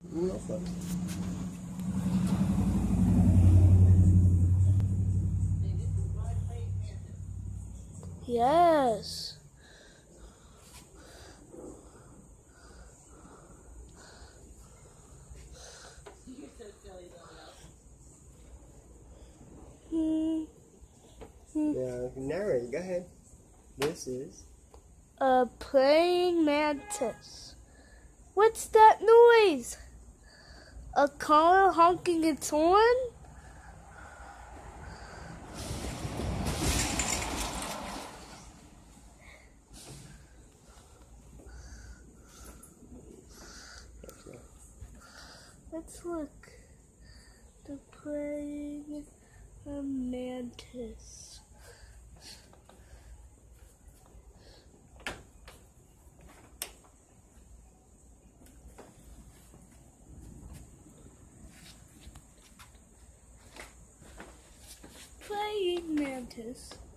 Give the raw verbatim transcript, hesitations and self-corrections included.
No fuck. Yes. Hmm. Yeah, narrate. Go ahead. This is A praying mantis. What's that noise? A car honking its horn? Let's look. The praying mantis. Praying mantis.